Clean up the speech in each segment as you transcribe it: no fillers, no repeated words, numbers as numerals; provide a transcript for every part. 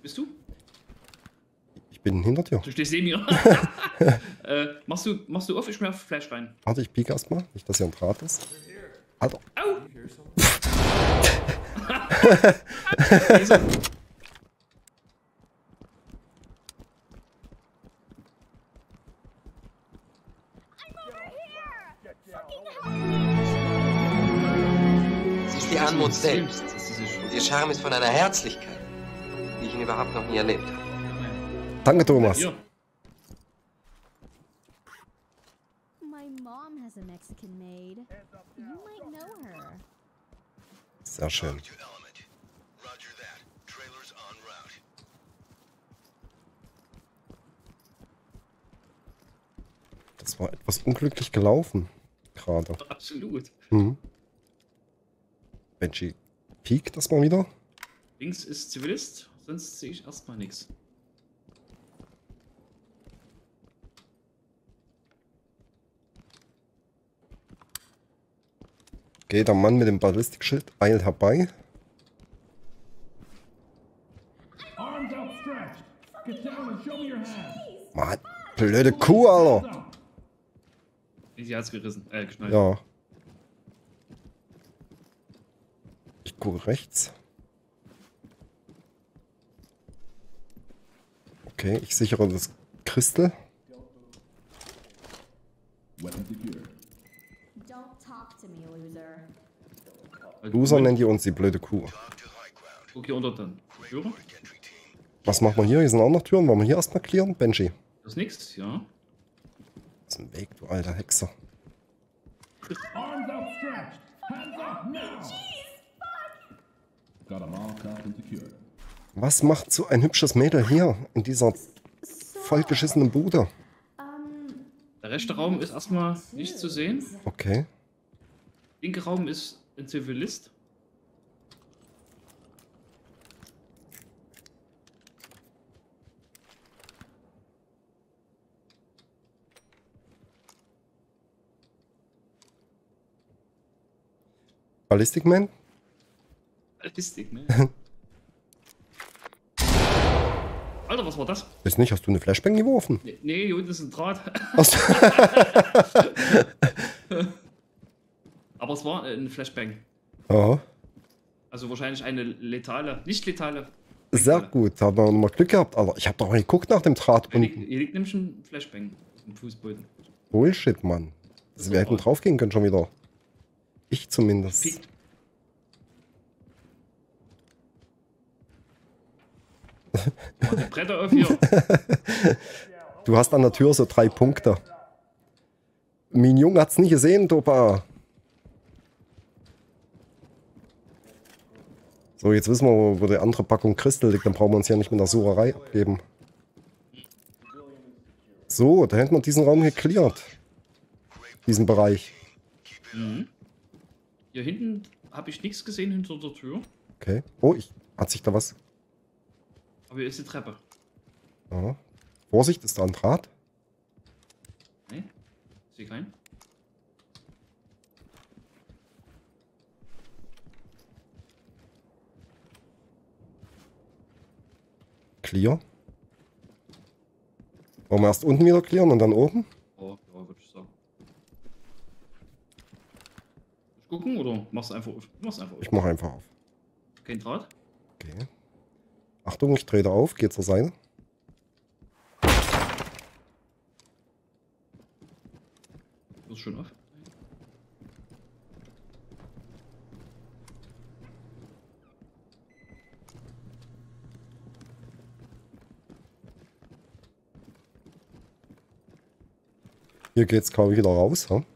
Bist du? Ich bin hinter dir. Du stehst neben mir. machst du auf, ich schmeiß Fleisch rein. Warte, ich piek erstmal. Nicht, dass hier ein Draht ist. Alter. Au! Sie ist die Anmut selbst. Und ihr Charme ist von einer Herzlichkeit, die ich ihn überhaupt noch nie erlebt habe. Danke, Thomas. Hier. My mom has a Mexican maid. You might know her. Sehr schön. Das war etwas unglücklich gelaufen. Gerade. Absolut. Mhm. Benji piekt das mal wieder. Links ist Zivilist, sonst sehe ich erstmal nichts. Okay, der Mann mit dem Ballistikschild eilt herbei. Mann, blöde Kuh, Alter. Sie hat's gerissen, geschnallt. Ja. Ich gucke rechts. Okay, ich sichere das Crystal. Don't talk to me, loser. Loser nennt ihr uns die blöde Kuh. Guck hier unter dann. Türe? Was machen wir hier? Hier sind auch noch Türen. Wollen wir hier erstmal klären? Benji. Das ist nix, ja. Das ist ein Weg, du alter Hexer. Arms outstretched. Hands up now. Got 'em all cocked and secured. Was macht so ein hübsches Mädel hier in dieser vollgeschissenen Bude? Der rechte Raum ist erstmal nicht zu sehen. Okay. Linke Raum ist ein Zivilist. Ballistic Man? Ballistik, ne? Alter, was war das? Ist nicht, hast du eine Flashbang geworfen? Nee, hier unten ist ein Draht. Achso. Aber es war eine Flashbang. Ja, Also wahrscheinlich eine letale, nicht letale. sehr gut. Da haben wir nochmal Glück gehabt, Alter. Ich habe doch mal geguckt nach dem Draht Hier liegt, unten. hier liegt nämlich ein Flashbang im Fußboden. Bullshit, Mann. Also wir hätten drauf gehen können schon wieder. Ich zumindest. Piek. Mach die Bretter auf hier. Du hast an der Tür so 3 Punkte. Mein Junge hat's nicht gesehen, Dopa. So, jetzt wissen wir, wo die andere Packung Crystal liegt. Dann brauchen wir uns ja nicht mit der Sucherei abgeben. So, da hätten wir diesen Raum geklärt. Diesen Bereich. Mhm. Hier hinten habe ich nichts gesehen hinter der Tür. Okay. Oh, hat sich da was... Aber hier ist die Treppe. Ja. Vorsicht, ist da ein Draht? Ne? Sehe keinen. Clear. Wollen wir erst unten wieder clearen und dann oben? Oh, ja, würde ich sagen. Soll ich gucken oder machst du einfach auf? Du machst einfach auf. Ich mache einfach auf. Kein Draht? Okay. Achtung, ich trete auf, geht zur Seite. Du bist schon auf. Hier geht's kaum wieder raus, hm?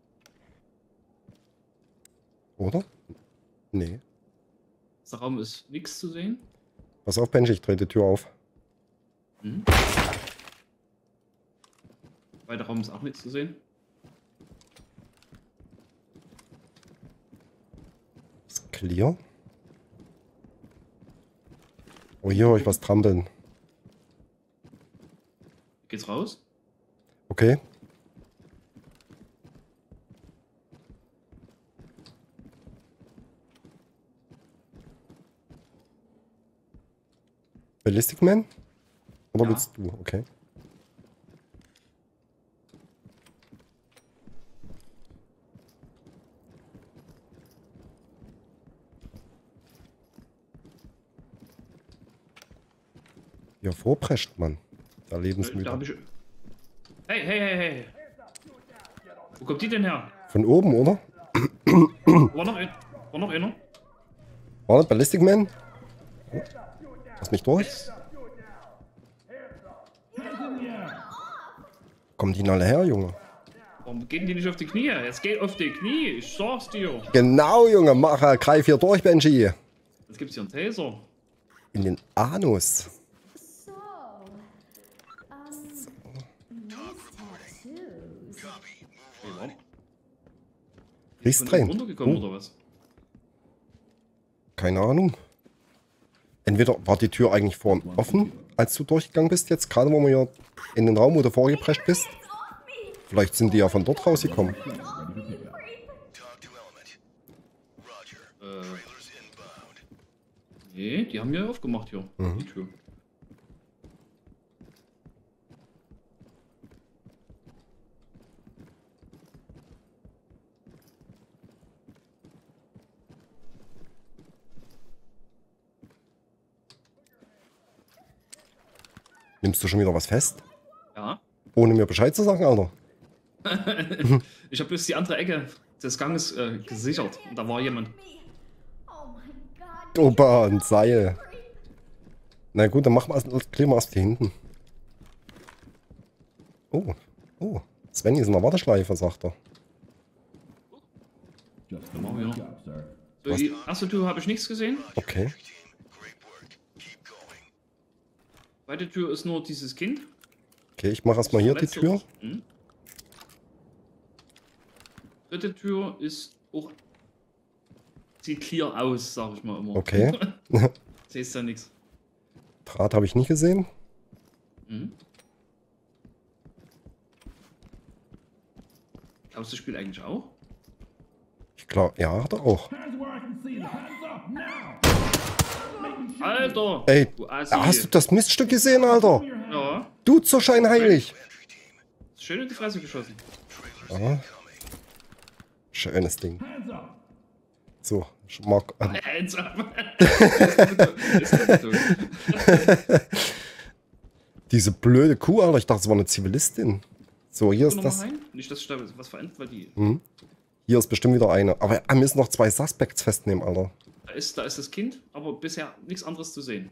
Oder? Nee. Der Raum ist nichts zu sehen. Pass auf, Benji, ich drehe die Tür auf. Mhm. Weiter Raum ist auch nichts zu sehen. Ist clear. Oh, hier höre ich was trampeln. Geht's raus? Okay. Ballistic Man? Oder Ja. willst du? Okay. Hier vorprescht man. Der Da Lebensmüde. hab ich... Hey. Wo kommt die denn her? Von oben, oder? War noch einer? War das Ballistic Man? Oh. Lass mich durch. Kommen die denn alle her, Junge? Warum gehen die nicht auf die Knie? Jetzt geht auf die Knie, ich sag's dir. Genau, Junge. Greif hier durch, Benji. Jetzt gibt's hier einen Taser. In den Anus. So, nice tattoos. Riechst Von rein. oben runtergekommen Oh. oder was? Keine Ahnung. Entweder war die Tür eigentlich vorhin offen, als du durchgegangen bist jetzt, gerade wo wir hier in den Raum, wo du vorgeprescht bist. Vielleicht sind die ja von dort rausgekommen. Nee, die haben ja aufgemacht hier, die Tür. Nimmst du schon wieder was fest? Ja. Ohne mir Bescheid zu sagen, Alter. Ich habe bloß die andere Ecke des Ganges gesichert. Und da war jemand. Oh my god. Opa, ein Seil. Na gut, dann machen wir klären wir erst hier hinten. Oh. Svenny ist in der Warteschleife, sagt er. Just Dann machen wir noch. job, sir. So, Was? die erste Tür habe ich nichts gesehen. Okay. Zweite Tür ist nur dieses Kind. Okay, ich mache erstmal hier die Letzte- Tür. Hm. Dritte Tür ist auch. Sieht clear aus, sag ich mal immer. Okay. Siehst ja nichts. Draht habe ich nicht gesehen. Mhm. Glaubst du, das Spiel eigentlich auch? Ich glaube, ja, hat er auch. Hands where I can see them. Hands up now. Alter! Ey, Du Assi. hast du das Miststück gesehen, Alter? Ja, Du zur Scheinheilig. schön in die Fresse geschossen. Ja. Schönes Ding. Hands up. So, Mark. Hands up! Ist tot. Diese blöde Kuh, Alter. Ich dachte, es war eine Zivilistin. So, hier ist Guck noch das. mal rein. Nicht, dass ich da was verändert, weil die. Hier ist bestimmt wieder eine. Aber wir müssen noch 2 Suspects festnehmen, Alter. Da ist das Kind, aber bisher nichts anderes zu sehen.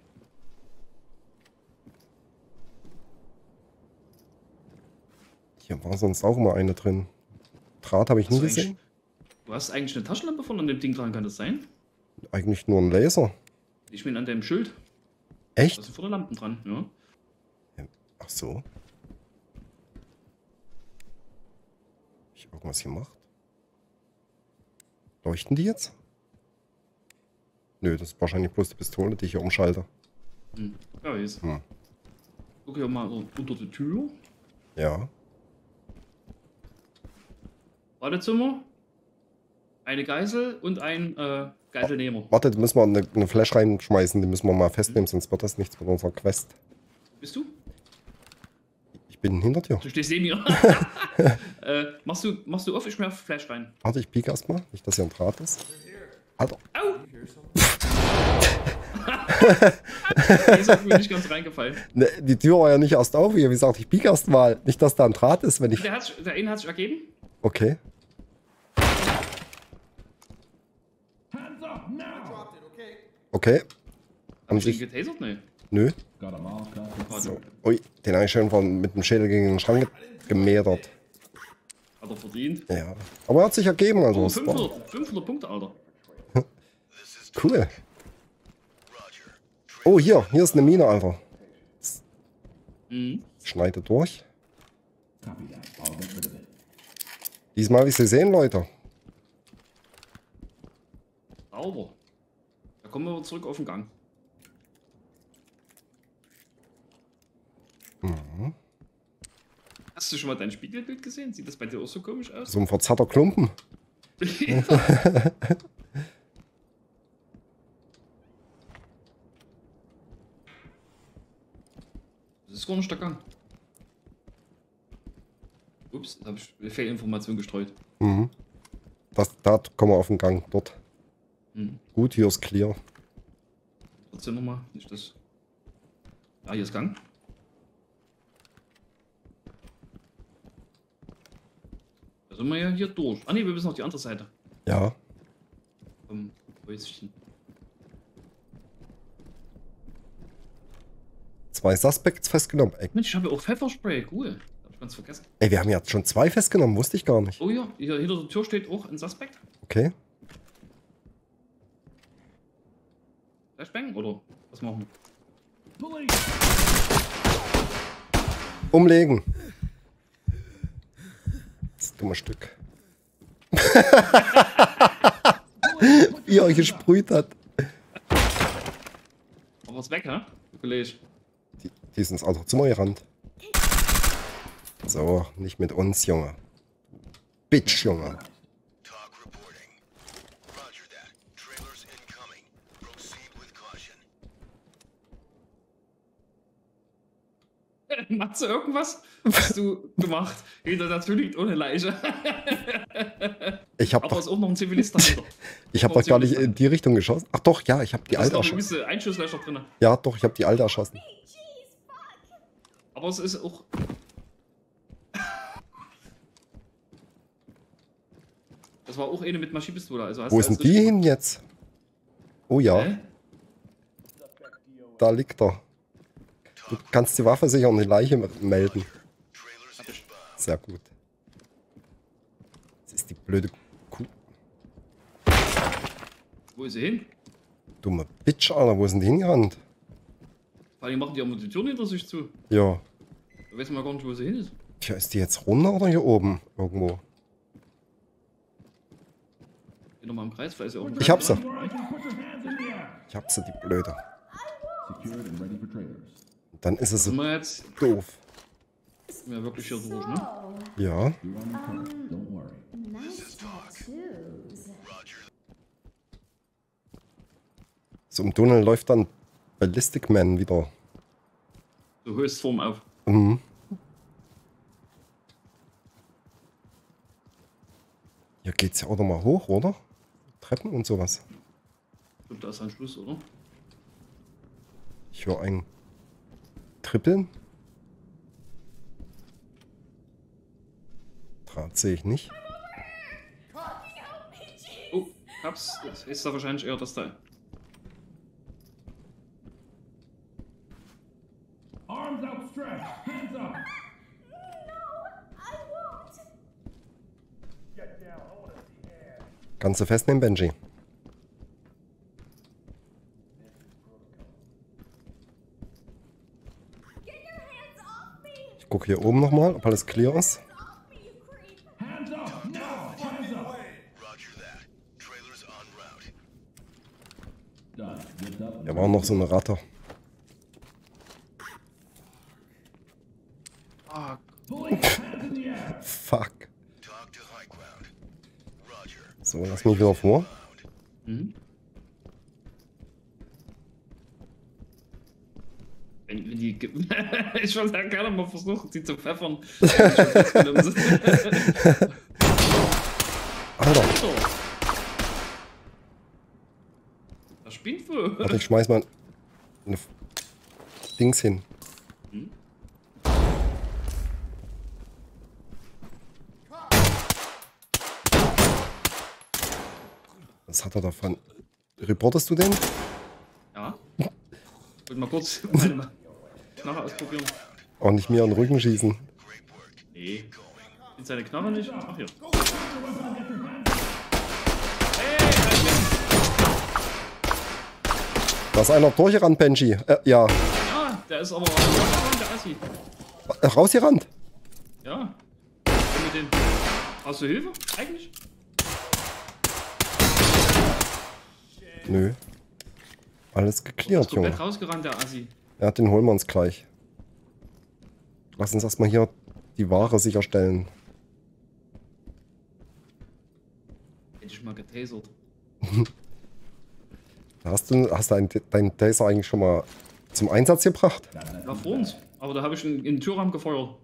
Hier war sonst auch immer eine drin. Draht habe ich nie Hast du gesehen. Du hast eigentlich eine Taschenlampe von an dem Ding dran, kann das sein? Eigentlich nur ein Laser. Ich bin an dem Schild. Da Echt? sind vorne Lampen dran, ja. Ach so. Hab ich irgendwas gemacht? Leuchten die jetzt? Nö, das ist wahrscheinlich bloß die Pistole, die ich hier umschalte. Hm. Ja, jetzt. Hm. Guck hier mal unter die Tür. Ja. Badezimmer. Eine Geisel und ein Geiselnehmer. Warte, da müssen wir eine Flash reinschmeißen, die müssen wir mal festnehmen, sonst wird das nichts mit unserer Quest. Bist du? Ich bin hinter dir. Du stehst neben mir. machst du auf, ich schmeiß Flash rein. Warte, ich pieke erstmal, nicht, dass hier ein Draht ist. Alter, Au! Die ist auf mich nicht ganz reingefallen. ne, die Tür war ja nicht erst auf hier. Wie gesagt, ich pieke erstmal. Nicht, dass da ein Draht ist, wenn ich. Der eine hat sich ergeben. Okay. Hands up now. Okay. Haben Haben sie ihn sich. getasert? Nee. Nö. Got them all covered. So. Ui, den habe ich schön mit dem Schädel gegen den Schrank gemädert. Hat er verdient. Ja. Aber er hat sich ergeben, also. Oh, es war 500 Punkte, Alter. cool. Oh, hier ist eine Mine, Alter. Mhm. Schneide durch. Copy that. I'll get rid of it. Diesmal habe ich sie sehen, Leute. Sauber. Da kommen wir zurück auf den Gang. Hast du schon mal dein Spiegelbild gesehen? Sieht das bei dir auch so komisch aus? So ein verzerrter Klumpen. Das ist gar nicht der Gang. Ups, da habe ich Fehlinformation gestreut. Mhm. Da kommen wir auf den Gang, dort. Hm. Gut, hier ist clear. Trotzdem nochmal, nicht das. Ah, hier ist Gang. Da sind wir ja hier durch. Ah ne, wir müssen auf die andere Seite. Ja. Vom Häuschen. 2 Suspects festgenommen. Ey, Mensch, ich habe ja auch Pfefferspray, cool. Hab ich ganz vergessen. wir haben jetzt schon 2 festgenommen, wusste ich gar nicht. Oh ja, hier hinter der Tür steht auch ein Suspekt. Okay. Flashbang oder was machen wir? Police! Umlegen. Das dumme Stück. Wie er euch gesprüht hat. Aber was weg, hä? Kollege. Die ist ins andere Zimmer gerannt. So, nicht mit uns, Junge. Bitch, Junge. Talk reporting. Roger that. Trailers incoming. Proceed with caution. Matze, irgendwas hast du gemacht? Hinter der Tür liegt ohne Leiche. Ich hab Aber doch, ist auch noch ein Zivilist dahinter. ich hab doch gar nicht in die Richtung geschossen. Ach doch, ja, ich hab die Da ist alte noch ein erschossen. gewisse Einschusslöcher drin. Ja, doch, ich hab die alte erschossen. Aber es ist auch. Das war auch eine mit Maschinenpistole. Also hast Wo du ist denn alles die richtig hin jetzt? Oh ja, gemacht. da liegt er. Du kannst die Waffe sicher und die Leiche melden. Sehr gut. Das ist die blöde Kuh. Wo ist sie hin? Dumme Bitch, Alter. Wo sind die hingerannt? Vor allem machen die auch die Türen hinter sich zu. Ja. Da weiß man gar nicht, wo sie hin ist. Tja, ist die jetzt runter oder hier oben? Irgendwo. Geh nochmal im Kreis, vielleicht ist sie auch im Ich Kreis hab sie. dran. Put your hands in the air. Ich hab sie, die Blöde. Secured and ready for trailers. Dann ist es Sind so wir jetzt doof. sind wir wirklich hier durch, ne? Ja. You're on your card. Don't worry. Nice tattoos. So im Tunnel läuft dann Ballistic Man wieder. Du Höchstform auf. Mhm. Hier geht's ja auch noch mal hoch, oder? Treppen und sowas. Ich glaube, da ist ein Schluss, oder? Ich höre ein Trippeln. Draht sehe ich nicht. Oh, hab's. Das ist da wahrscheinlich eher das Teil. Arms outstretched. Hands up. Kannst du festnehmen, Benji? Ich gucke hier oben nochmal, ob alles clear ist. Hands up. Now. Hands up. Roger that. Trailers en route. Done. Lift up. Hier war noch so eine Ratte. Ah, Police. Hands in the air. Fuck. Talk to high ground. Roger. So, lass mich wieder vor. mhm. Wenn die. Ich würde ja gerne mal versuchen, sie zu pfeffern. wenn die schon festgenommen sind. Alter, So. Das spinnt wohl. warte, ich schmeiß mal eine Dings hin. Was hat er davon? Reportest du den? Ja. Ich wollte mal kurz meine Knarre ausprobieren. Auch nicht mir an den Rücken schießen. Nee. Sind seine Knarre nicht? Ach hier. Da ist einer durchgerannt, Benji. Ja. Ja, der ist aber der Assi. Rausgerannt. Ja. Und mit den. Hast du Hilfe? Eigentlich? Nö. Alles geklärt, Ist komplett Junge. rausgerannt, der Assi. Ja, den holen wir uns gleich. Lass uns erstmal hier die Ware sicherstellen. Hätte ich mal getasert. Hast du deinen Taser eigentlich schon mal zum Einsatz gebracht? Da vor uns. Aber da habe ich in den Türrahmen gefeuert.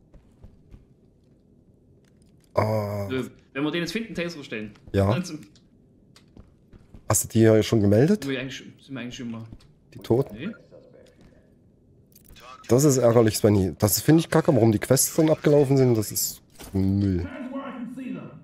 Ah, Wenn wir den jetzt finden, Taser stellen. ja. Dann sind Hast du die ja schon gemeldet? wir eigentlich schon mal. Die Toten? Nee? Das ist ärgerlich, Svenny. Das finde ich kacke, warum die Quests dann abgelaufen sind. Das ist Müll. Hands where I can see them.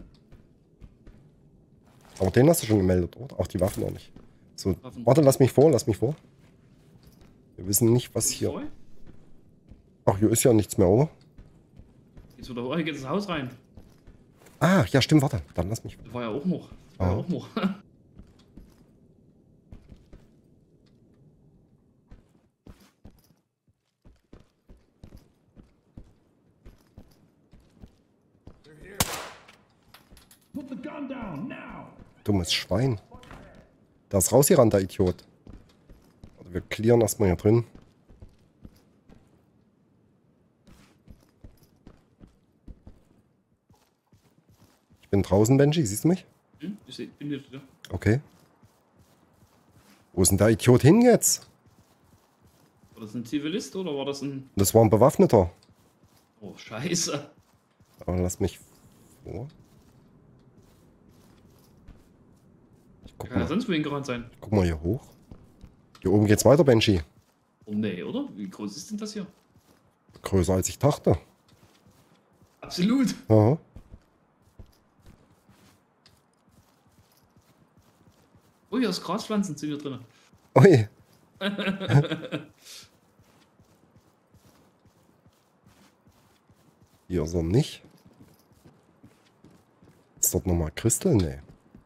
Aber den hast du schon gemeldet, oder? Auch die Waffen noch nicht. So, Waffen. warte, lass mich vor. Wir wissen nicht, was hier... Sorry? Ach, hier ist ja nichts mehr, oder? Jetzt wieder hoch, hier geht ins Haus rein. Ah, ja, stimmt, warte. Dann lass mich... Da war ja auch noch. Ah. Put the gun down now. Dummes Schwein. Da ist rausgerannt, der Idiot. Also wir clearen erstmal hier drin. Ich bin draußen, Benji. Siehst du mich? Hm? Bin jetzt wieder. Okay. Wo ist denn der Idiot hin jetzt? War das ein Zivilist oder war das ein... Das war ein Bewaffneter. Oh, scheiße. Aber lass mich vor. Ich guck Kann ja mal, sonst wohin gerannt sein. guck mal hier hoch. Hier oben geht's weiter, Benji. Oh nee, oder? Wie groß ist denn das hier? Größer als ich dachte. Absolut. Aha. Oh, hier ist Graspflanzen sind hier drin. Ui. Hier ist er nicht. Ist dort nochmal Christel? Nee.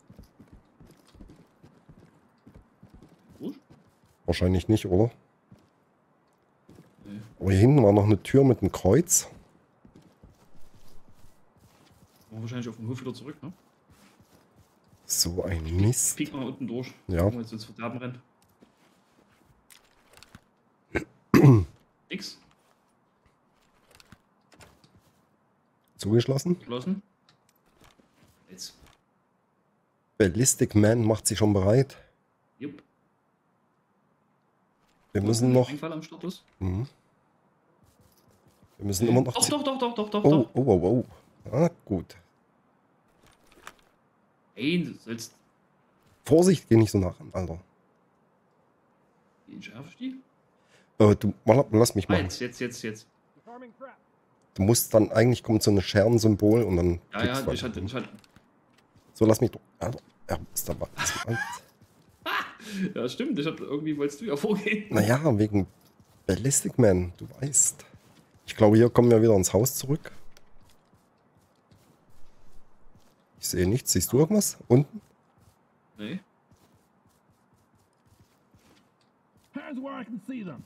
Gut. Wahrscheinlich nicht, oder? Nee. Aber hier hinten war noch eine Tür mit einem Kreuz. War wahrscheinlich auf dem Hof wieder zurück, ne? So ein Mist. Piek mal unten durch. Ja. Wenn wir jetzt ins Verderben rennen. X. Zugeschlossen. Geschlossen. Jetzt. Ballistic Man macht sich schon bereit. Jupp. Wir müssen noch... Einfall am Start ist. Mhm. Wir müssen immer noch... Doch. Oh, oh, oh, oh. Ah, gut. Ey, du sollst Vorsicht, geh nicht so nah ran, Alter. die entschärfst die? Du, lass mich mal. Jetzt. Du musst dann, eigentlich kommt so ein Scherensymbol und dann... Ja, klickst du ich weiter. hatte. So, lass mich doch... Alter, er ist dabei. Ja, stimmt. Irgendwie wolltest du ja vorgehen. Naja, wegen Ballistic Man, du weißt. Ich glaube, hier kommen wir wieder ins Haus zurück. Ich sehe nichts. Siehst du irgendwas? Unten? Nee. Hands where I can see them.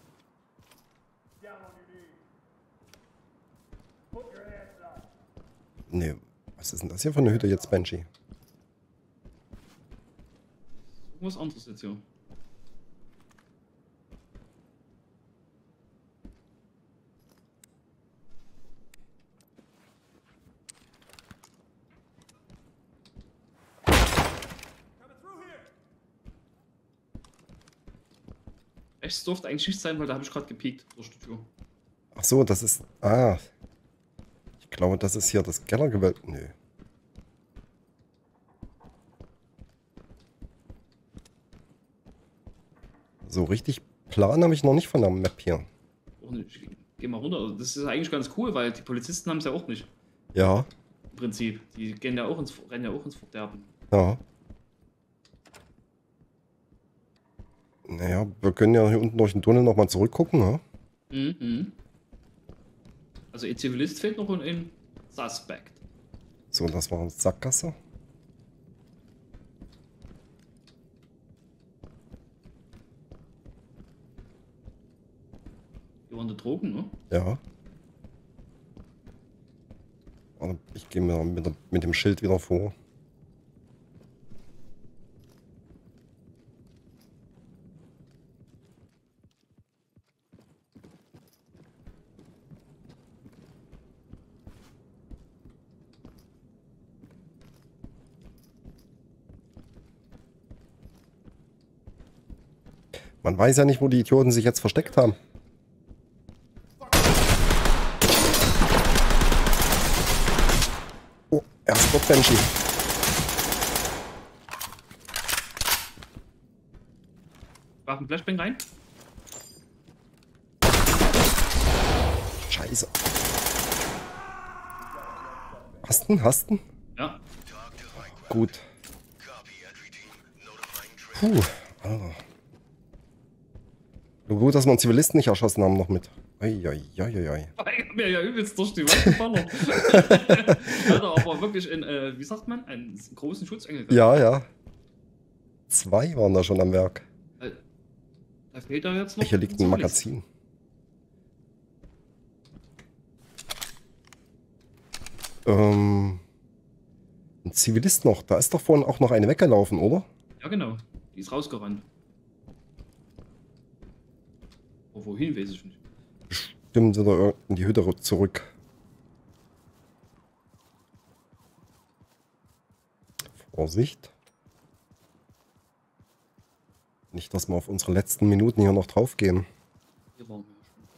Nee. Was ist denn das hier für eine Hütte jetzt, Benji? Irgendwas anderes jetzt hier. Rechts durfte eigentlich nicht sein, weil da habe ich gerade gepiekt durch die Tür. Ach so, das ist... Ah. Ich glaube, das ist hier das Kellergewölbe. Nö. So richtig Plan habe ich noch nicht von der Map hier. Auch nicht. Geh mal runter. Das ist eigentlich ganz cool, weil die Polizisten haben es ja auch nicht. Ja. Im Prinzip. Die rennen ja auch ins Verderben. Ja. Naja, wir können ja hier unten durch den Tunnel nochmal zurückgucken, ja? Mhm. Also ein Zivilist fehlt noch und ein Suspect. So, das war Sackgasse. Die waren die Drogen, ne? Ja. Warte, ich gehe mir mit dem Schild wieder vor. Man weiß ja nicht, wo die Idioten sich jetzt versteckt haben. Er ist dort, Benji. Mach einen Flashbang rein. Scheiße. Hast du? Ja. Gut. Puh. Alter. Nur gut, dass wir einen Zivilisten nicht erschossen haben noch mit. Eieieiei. Ich hab mir ja übelst durch die Wand geballert. Alter, aber wirklich wie sagt man, einen großen Schutzengel. Ja. 2 waren da schon am Werk. Da fehlt da jetzt noch. Hier liegt ein Magazin. Ein Zivilist noch. Da ist doch vorhin auch noch eine weggelaufen, oder? Ja, genau. Die ist rausgerannt. Aber wohin, weiß ich nicht. Stimmt, wieder in die Hütte zurück. Vorsicht. Nicht, dass wir auf unsere letzten Minuten hier noch drauf gehen. Hier waren wir ja schon.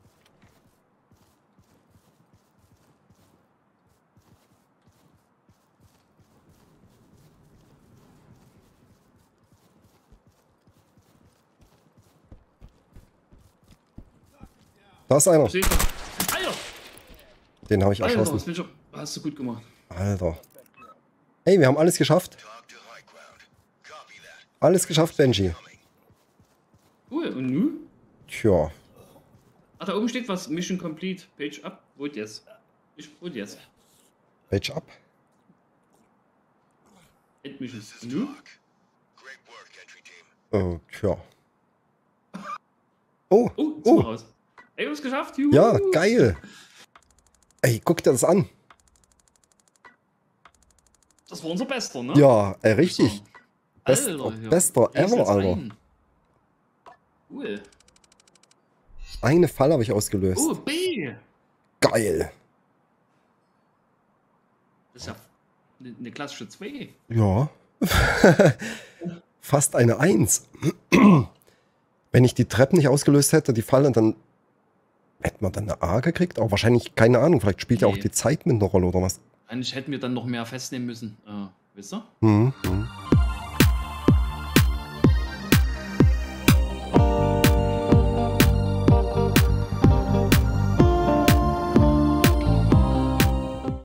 Da ist einer. Steht da. Alter! Den habe ich Alter, erschossen. das bin ich auch- hast du gut gemacht. Alter. Ey, wir haben alles geschafft. Alles geschafft, Benji. Cool, und nu? Tja. Ah, da oben steht was. Mission complete. Page up. Vote yes. Ich vote yes. Page up. Endmission. Und nu? Tja. Oh, Oh, ist oh. raus. Ey, wir haben es geschafft. Juhu. Ja, geil. Ey, guck dir das an. Das war unser Bester, ne? Ja, richtig. Alter, ja. Bester Hier ist ever, jetzt Alter. ein. Cool. Eine Falle habe ich ausgelöst. Oh, B. Geil. Das ist ja eine klassische 2. Ja. Fast eine 1. Wenn ich die Treppen nicht ausgelöst hätte, die Falle, dann hätte man dann eine A gekriegt. Aber wahrscheinlich, keine Ahnung, vielleicht spielt ja auch Nee. die Zeit mit einer Rolle oder was. Eigentlich hätten wir dann noch mehr festnehmen müssen. Wisst ihr? Mhm.